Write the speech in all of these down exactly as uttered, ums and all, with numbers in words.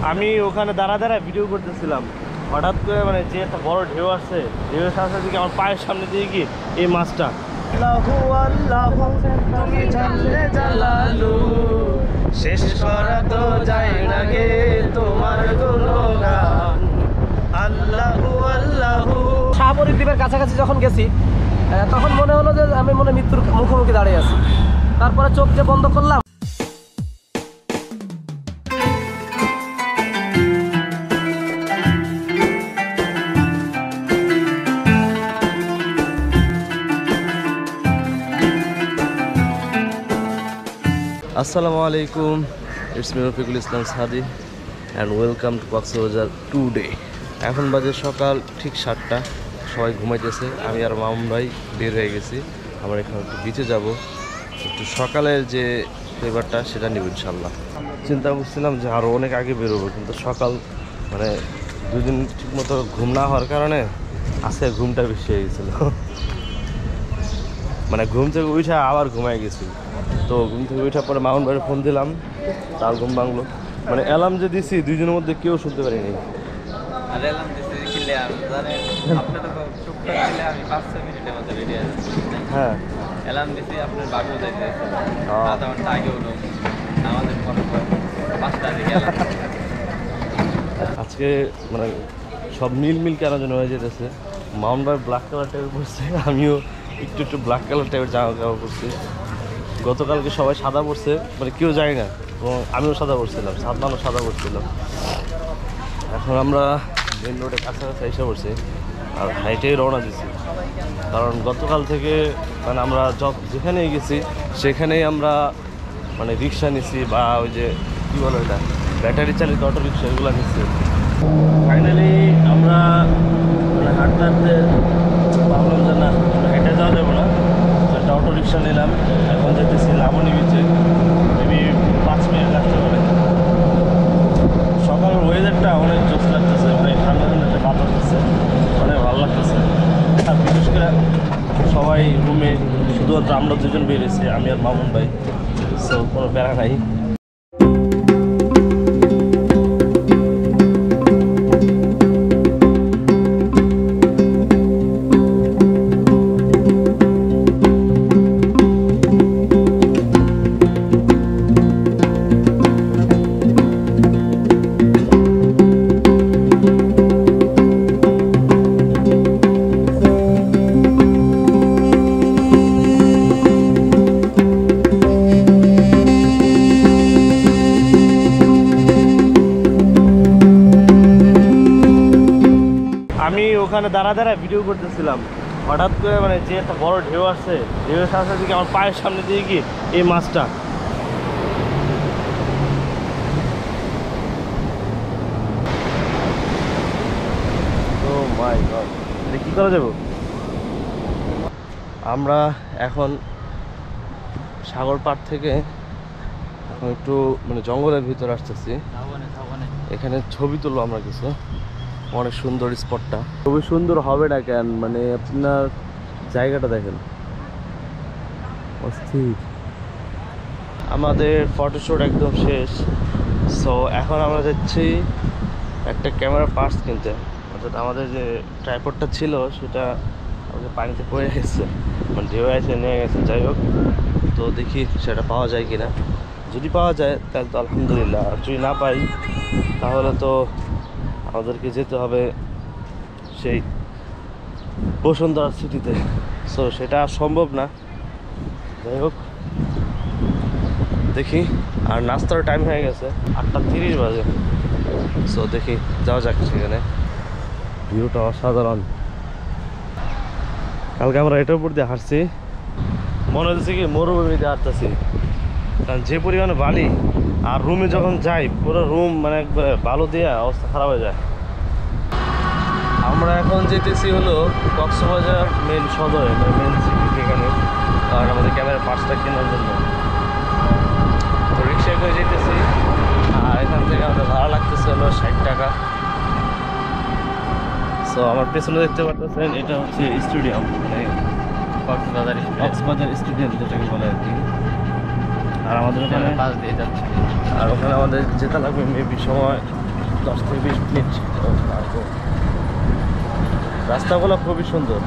আমি ওখানে দাঁড়া দাঁড়া ভিডিও করতেছিলাম, হঠাৎ করে মানে যে একটা বড় ঢেউ আসছে, ঢেউয়ের সাথে সাথে দিকে আমার পায়ের সামনে দিয়ে কি এই মাছটা। আল্লাহু আল্লাহু তুমি জানলে জালালু, শেষ করা তো যায় না গে তোমার গুণগান। আল্লাহু আল্লাহু। শাহপরী দ্বীপের কাছাকাছি যখন গেছি তখন মনে হলো যে আমি মনে মৃত্যুর মুখোমুখি দাঁড়িয়ে আছি। তারপরে চোখ যে বন্ধ করলাম, আসসালামু আলাইকুম, it's me Rafiqul Islam Sadi and welcome to Cox's Bazar today. এখন বাজে সকাল ঠিক সাতটা, সবাই ঘুমাইতেছে। আমি আর মামুন ভাই বের হয়ে গেছি, আমরা এখানে একটু বিচে যাব, একটু সকালের যে ফ্লেভারটা সেটা নেব ইনশাল্লাহ। চিন্তা করছিলাম যে আরও অনেক আগে বেরোবো, কিন্তু সকাল মানে দুদিন ঠিক মতো ঘুম না হওয়ার কারণে আজকে ঘুমটা বেশি হয়ে গেছিলো। মানে ঘুম থেকে উঠে আবার ঘুমাই গেছি। তো ঘুম থেকে উঠার পরে মামুন ভাইয়ের ফোন দিলাম, তার ঘুম ভাঙলো। মানে অ্যালার্ম যে দিছি দুইজনের মধ্যে কেউ শুনতে পারিনি। হ্যাঁ, অ্যালার্ম দিছি আপনার বাবু যাইতে আধা ঘন্টা আগে উঠো, আমাদের পাঁচটা দিকে আজকে মানে সব মিল মিল কেন যেন হয়ে যেতেছে। মামুন ভাই ব্ল্যাক কালার টাইপের পরছে, আমিও একটু একটু ব্ল্যাক কালার টাইপের জামা কাপড় পরছি। গতকালকে সবাই সাদা পরছে, মানে কেউ যায় না, এবং আমিও সাদা পরছিলাম, সাত মানুষ সাদা পরছিলাম। এখন আমরা মেন রোডের কাছাকাছি এসে পড়ছি আর হাইটেই রওনা দিচ্ছি, কারণ গতকাল থেকে মানে আমরা জব যেখানেই গেছি সেখানেই আমরা মানে রিক্সা নিছি, বা ওই যে কী বলো এটা ব্যাটারি চালিত অটো রিক্সা, এগুলো নিচ্ছি। ফাইনালি আমরা মানে হাঁটতে হাঁটতে ভাবলাম যে না হেঁটে যাওয়া যাবো না, একটা অটো রিক্সা নিলাম। এখন যেতেছি লাবণী বিচে, মেবি পাঁচ মিনিট লাগতে পারে। সকালের ওয়েদারটা অনেক জোস লাগতেছে, মানে ঠান্ডা ঠান্ডাতে বাতাস হচ্ছে, অনেক ভালো লাগতেছে। আর বিশেষ করে সবাই রুমে, শুধুমাত্র আমরা দুজন বেরিয়েছি, আমি আর মামুন ভাই, সো কোনো প্যারা নাই। আমি ওখানে দাঁড়া দাঁড়া ভিডিও করতেছিলাম, হঠাৎ করে মানে যে একটা বড় ঢেউ আসছে, ঢেউয়ের সাথে সাথে দিকে আমার পায়ের সামনে দিয়ে কি এই মাছটা। ও মাই গড, এটা কি করা যাবে? আমরা এখন সাগর পাড় থেকে এখন একটু মানে জঙ্গলের ভিতরে আসতেছি। এখানে ছবি তুলবো আমরা কিছু, অনেক সুন্দর স্পটটা। খুবই সুন্দর হবে না কেন, মানে আপনার জায়গাটা দেখেন অস্থির। আমাদের ফটোশ্যুট একদম শেষ, সো এখন আমরা যাচ্ছি একটা ক্যামেরা পার্টস কিনতে। অর্থাৎ আমাদের যে ট্রাইপডটা ছিল সেটা আমাদের পানিতে পড়ে গেছে, মানে ঢেউ এসে নিয়ে গেছে। যাই হোক, তো দেখি সেটা পাওয়া যায় কিনা। যদি পাওয়া যায় তাহলে তো আলহামদুলিল্লাহ, আর যদি না পাই তাহলে তো আমাদেরকে যেতে হবে সেই বসুন্ধরা সিটিতে। সো সেটা সম্ভব না। যাই হোক, দেখি। আর নাস্তার টাইম হয়ে গেছে, আটটা তিরিশ বাজে। সো দেখি যাওয়া যাক সেখানে। ভিউটা অসাধারণ। কালকে আমরা এটার উপর দিয়ে হাঁটছি, মনে হচ্ছে কি মরুভূমিতে হাঁটতেছি, কারণ যে পরিমাণে বালি। আর রুমে যখন যাই পুরো রুম মানে একবারে বালু দিয়ে অবস্থা খারাপ হয়ে যায়। আমরা এখন যেতেছি হলো কক্সবাজার মেন সদরে, মেন সিটি এখানে, কারণ আমাদের ক্যামেরা পার্টসটা কেনার জন্য। তো রিক্সায় করে যেতেছি, আর এখান থেকে আমাদের ভাড়া লাগতেছে হলো ষাট টাকা। সো আমার পেছনে দেখতে পাচ্ছেন এটা হচ্ছে স্টেডিয়াম, মানে কক্সবাজার কক্সবাজার স্টেডিয়াম যেটাকে বলে আর কি। আর আমাদের ওখানে পাশ দিয়ে যাচ্ছে, আর ওখানে আমাদের যেতে লাগবে মেবি সময় দশ থেকে বিশ মিনিট। রাস্তাগুলো খুবই সুন্দর।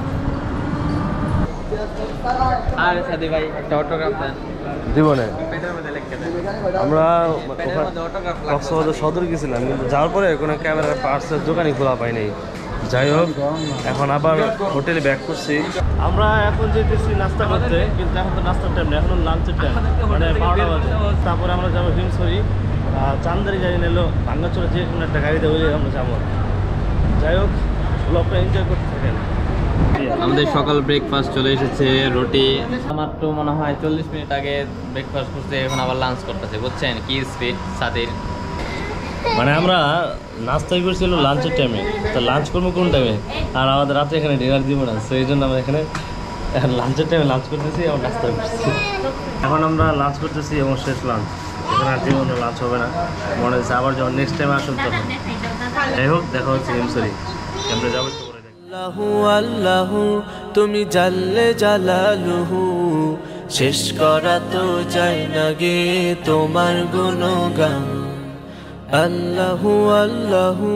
আর সাদি ভাই একটা অটোগ্রাফ দেন। দিব না, পেটের মধ্যে লিখে দেন। আমরা পেটের মধ্যে অটোগ্রাফ কক্স বাজার সদর গেছিলাম, কিন্তু যাওয়ার পরে কোনো ক্যামেরার পার্টসের দোকানই খোলা পাই নাই। যাই হোক, এখন আবার হোটেলে ব্যাক করছি। আমরা এখন যেতেছি নাস্তা করতে, কিন্তু এখন তো নাস্তার টাইম না, এখন লাঞ্চের টাইম, মানে বারোটা বাজে। তারপরে আমরা যাবো হিমসরি, চান্দারি যাই নিলো ভাঙ্গাচোরা, যে কোনো একটা গাড়িতে ওই আমরা যাবো। যাই হোক, ব্লগটা এনজয় করতে থাকেন। আমাদের সকাল ব্রেকফাস্ট চলে এসেছে, রুটি। আমার তো মনে হয় চল্লিশ মিনিট আগে ব্রেকফাস্ট করতে, এখন আবার লাঞ্চ করতেছে। বুঝছেন কি স্পিড সাদির। মানে আমরা নাস্তাই করছিল লাঞ্চের টাইমে, তো লাঞ্চ করবো কোন টাইমে, আর আমাদের রাতে এখানে ডিনার দিব না, সেই জন্য আমরা এখানে লাঞ্চের টাইমে লাঞ্চ করতেছি এবং নাস্তা করতেছি। এখন আমরা লাঞ্চ করতেছি এবং শেষ লাঞ্চ, এখানে আর জীবনে লাঞ্চ হবে না মনে হচ্ছে। আবার যখন নেক্সট টাইম আসুন তখন। যাই হোক, দেখা হচ্ছে হিমসরি, আমরা যাবো। আল্লাহু আল্লাহু তুমি জাল্লে জালালুহু, শেষ করা তো যায় না গে তোমার গুণগান। আল্লাহু আল্লাহু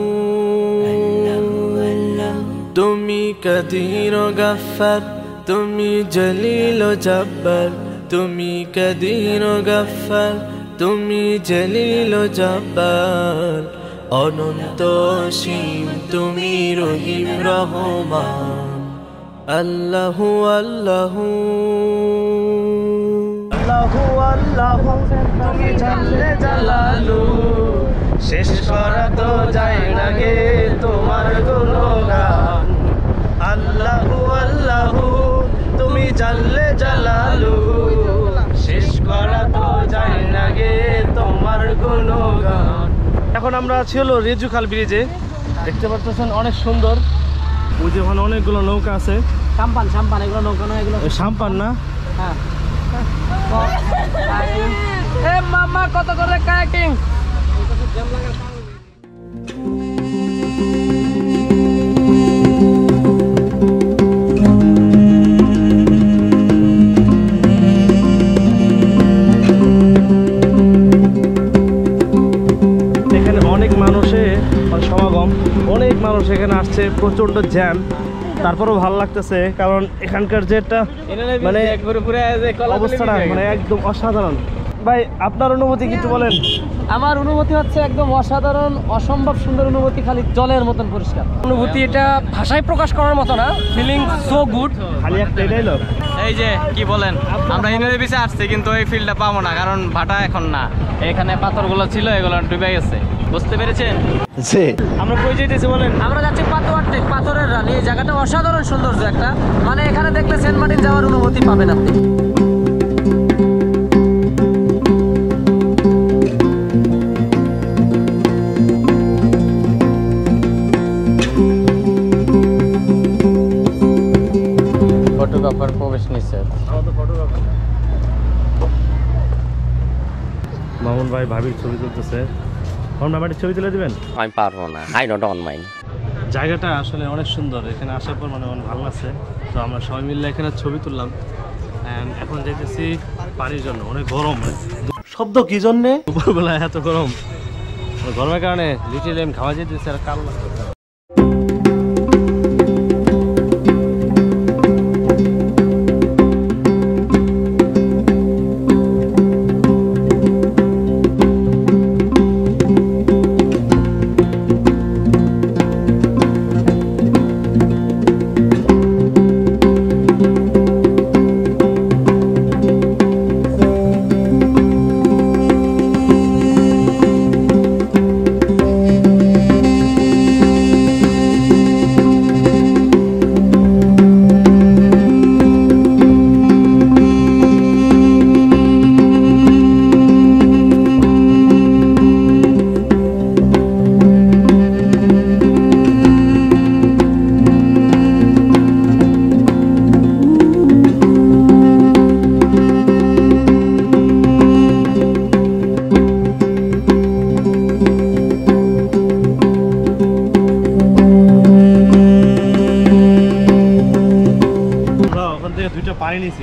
তুমি কাদির ও গাফফার, তুমি জলিল ও জব্বার। তুমি কাদির ও গাফফার, তুমি জলিল ও জব্বার। অনন্ত সীম তুমি রহিম রহমান। আল্লাহু আল্লাহু আল্লাহু আল্লাহু তুমি জাল্লে জালালু, শেষ করা তো যায় না গে তোমার গুণগান। আল্লাহু আল্লাহু তুমি জাল্লে জালালু, শেষ করা তো যায় না গে তোমার গুণগান। এখন আমরা ছিল রেজুখাল ব্রিজে, দেখতে পাচ্ছেন অনেক সুন্দর। ওই যে ওখানে অনেকগুলো নৌকা আছে, সাম্পান সাম্পান এগুলো নৌকা নয়, এগুলো সাম্পান না? হ্যাঁ। এ মামা কত করে কায়াকিং? এখানে অনেক মানুষের সমাগম, অনেক মানুষ এখানে আসছে, প্রচন্ড জ্যাম। তারপরেও ভালো লাগতেছে, কারণ এখানকার যে একটা মানে অবস্থাটা মানে একদম অসাধারণ। ভাই, আপনার অনুভূতি কিছু বলেন। আমার অনুভূতি হচ্ছে একদম অসাধারণ, অসম্ভব সুন্দর অনুভূতি, খালি জলের মতন পরিষ্কার অনুভূতি। এটা ভাষায় প্রকাশ করার মতো না, ফিলিং সো গুড। খালি একটা ডায়লগ। এই যে কি বলেন, আমরা ইনারে বিচে আসছি, কিন্তু এই ফিল্ডটা পাবো না, কারণ ভাটা এখন না। এখানে পাথরগুলো ছিল, এগুলো ডুবে গেছে। বুঝতে পেরেছেন? জি। আমরা কই যাইতেছি বলেন? আমরা যাচ্ছি পাথর টেক, পাথরের রানী। এই জায়গাটা অসাধারণ সৌন্দর্য একটা, মানে এখানে দেখলে সেন্ট মার্টিন যাওয়ার অনুভূতি পাবেন আপনি। ফটোগ্রাফার প্রবেশ নিষেধ। মামুন ভাই ভাবির ছবি তুলতেছে। মামুন ভাই ছবি তুলে দিবেন? আমি পারবো না, আই ডোন্ট ওয়ান্ট মাইন্ড। জায়গাটা আসলে অনেক সুন্দর, এখানে আসার পর মানে অনেক ভালো লাগছে। তো আমরা সবাই মিলে এখানে ছবি তুললাম। এখন যাইতেছি পানির জন্য, অনেক গরম। শব্দ কি জন্যে দুপুরবেলা এত গরম? গরমের কারণে লিটিল এম খাওয়া যেতেছে আর কালো লাগতেছে।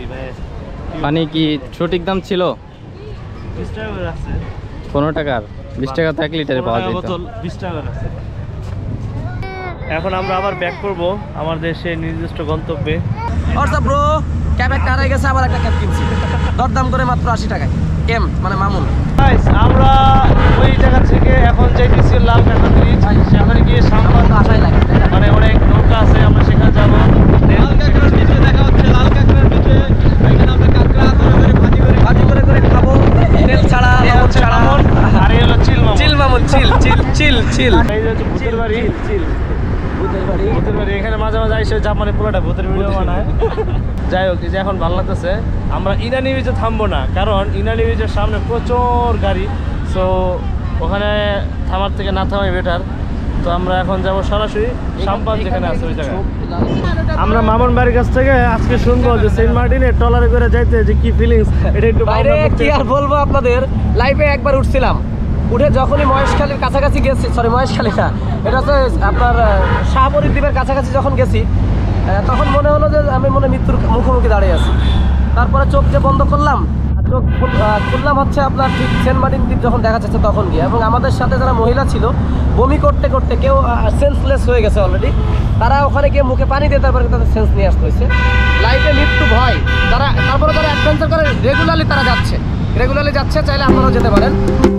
পানি কি সঠিক দাম ছিল? পনেরো টাকার বিশ টাকা তো এক লিটারে পাওয়া যায় বোতল বিশ টাকার আছে। এখন আমরা আবার ব্যাক করব আমাদের সেই নির্দিষ্ট গন্তব্যে। হোয়াটসঅ্যাপ ব্রো, ক্যাব একটা হারিয়ে গেছে, আবার একটা ক্যাব কিনছি দরদাম করে মাত্র আশি টাকায়। এম মানে মামুন। গাইস আমরা ওই জায়গা থেকে এখন যাইতেছি লাল কাঁকড়া ব্রিজ, সেখানে গিয়ে সামনে আশাই লাগে মানে অনেক নৌকা আছে, আমরা সেখানে যাবো। লাল কাঁকড়ার বিচে দেখা হচ্ছে, লাল কাঁকড়ার বিচে এখানে আমরা কাঁকড়া করে করে ভাজি করে ভাজি করে করে খাবো, তেল ছাড়া লবণ ছাড়া। আর এই হলো চিল মামুন। চিল মামুন, চিল চিল চিল চিল। এই যে হচ্ছে ভূতের বাড়ি, চিল ভূতের বাড়ি। ভূতের বাড়ি এখানে মাঝে মাঝে আইসে জাপানি পুরোটা ভূতের ভিডিও বানায়। যাই হোক, এই যে এখন ভালো লাগতেছে। আমরা ইনানি বিচে থামবো না, কারণ ইনানি বিচের সামনে প্রচুর গাড়ি, সো ওখানে থামার থেকে না থামাই বেটার। তো আমরা এখন যাব সরাসরি সাম্পান যেখানে আছে ওই জায়গায়। আমরা মামুন বাড়ির কাছ থেকে আজকে শুনবো যে সেন্ট মার্টিনে ট্রলারে করে যাইতে যে কি ফিলিংস, এটা একটু বাইরে কি আর বলবো আপনাদের। লাইভে একবার উঠছিলাম, উঠে যখনই মহেশখালীর কাছাকাছি গেছি, সরি মহেশখালী না, এটা হচ্ছে আপনার শাহপরী দ্বীপের কাছাকাছি যখন গেছি, তখন মনে হলো যে আমি মনে মৃত্যুর মুখোমুখি দাঁড়িয়ে আছি। তারপরে চোখ যে বন্ধ করলাম, চোখ খুললাম হচ্ছে আপনার ঠিক সেন্ট মার্টিন দ্বীপ যখন দেখা যাচ্ছে তখন গিয়ে। এবং আমাদের সাথে যারা মহিলা ছিল বমি করতে করতে কেউ সেন্সলেস হয়ে গেছে অলরেডি, তারা ওখানে গিয়ে মুখে পানি দিয়ে তারপরে তাদের সেন্স নিয়ে আসতে হয়েছে। লাইফে মৃত্যু ভয় যারা, তারপরে যারা অ্যাডভেঞ্চার করে রেগুলারলি তারা যাচ্ছে, রেগুলারলি যাচ্ছে, চাইলে আপনারাও যেতে পারেন।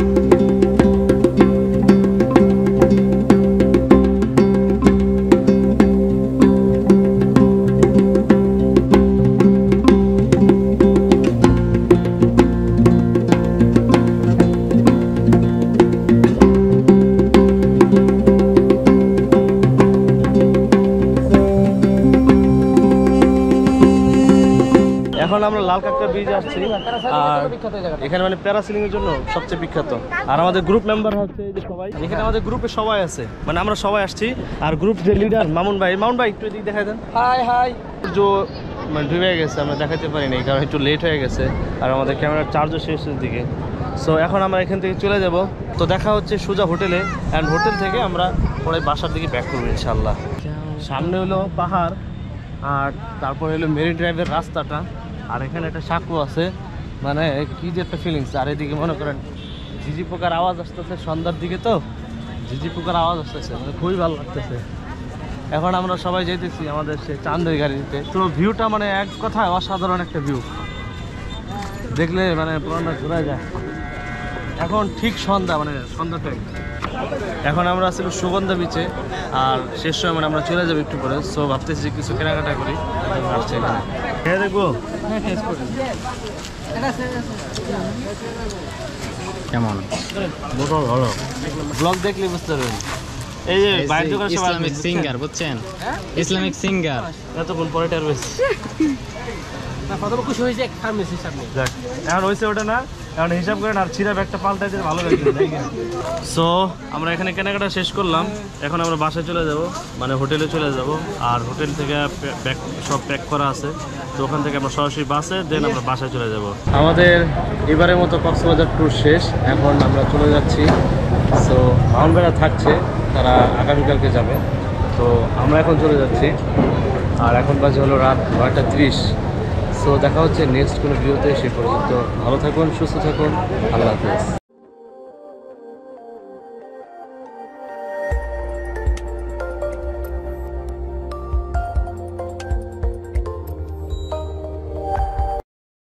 এখন আমরা লাল কাঁকড়া ব্রিজে আসছি, আর এখানে মানে প্যারাসিলিং এর জন্য সবচেয়ে বিখ্যাত। আর আমাদের গ্রুপ মেম্বার হচ্ছে এই যে সবাই, এখানে আমাদের গ্রুপে সবাই আছে, মানে আমরা সবাই আসছি। আর গ্রুপ যে লিডার মামুন ভাই, মামুন ভাই একটু এদিকে দেখাই দেন। High high. যে মানে ডুবে গেছে, আমরা দেখাতে পারিনি কারণ একটু লেট হয়ে গেছে, আর আমাদের ক্যামেরার চার্জও শেষের দিকে। সো এখন আমরা এখান থেকে চলে যাব। তো দেখা হচ্ছে সোজা হোটেলে, অ্যান্ড হোটেল থেকে আমরা পরে বাসার দিকে ব্যাক করবো ইনশাল্লাহ। সামনে হলো পাহাড়, আর তারপরে হলো মেরিন ড্রাইভের রাস্তাটা, আর এখানে একটা সাঁকো আছে, মানে কি যে একটা ফিলিংস। আর এদিকে মনে করেন ঝিঝি পোকার আওয়াজ আসতেছে, সন্ধ্যার দিকে তো ঝিঝি পোকার আওয়াজ আসতেছে, মানে খুবই ভালো লাগতেছে। এখন আমরা সবাই যেতেছি আমাদের সে চাঁদের গাড়িতে। তো ভিউটা মানে এক কথায় অসাধারণ একটা ভিউ, দেখলে মানে পুরোটা ঘোরা যায়। এখন ঠিক সন্ধ্যা, মানে সন্ধ্যা টাইম। এখন আমরা আসলে সুগন্ধা বিচে, আর শেষ সময় মানে আমরা চলে যাবো একটু পরে। সো ভাবতেছি কিছু কেনাকাটা করি, আসছে এখানে খেয়ে দেখবো কেমন বোতল ভালো। ব্লগ দেখলে বুঝতে পারবেন। এই যে বাইরে দোকান ইসলামিক সিঙ্গার, বুঝছেন? ইসলামিক সিঙ্গার এতক্ষণ পরে টার বেশ খুশি হয়েছে ফার্মেসি সামনে। যাক, এখন হয়েছে ওটা না, এখন হিসাব করেন আর সিরাপ একটা পাল্টাই দিলে ভালো লাগবে। সো আমরা এখানে কেনাকাটা শেষ করলাম, এখন আমরা বাসায় চলে যাব, মানে হোটেলে চলে যাব। আর হোটেল থেকে ব্যাগ সব প্যাক করা আছে, তো ওখান থেকে আমরা সরাসরি বাসে দেন আমরা বাসায় চলে যাব। আমাদের এবারের মতো কক্সবাজার ট্যুর শেষ, এখন আমরা চলে যাচ্ছি। সো মাউন্ট ভাইরা থাকছে, তারা আগামীকালকে যাবে, তো আমরা এখন চলে যাচ্ছি। আর এখন বাজে হলো রাত নয়টা ত্রিশ। সো দেখা হচ্ছে নেক্সট কোনো ভিডিওতে, সে পর্যন্ত ভালো থাকুন, সুস্থ থাকুন, আল্লাহ হাফেজ।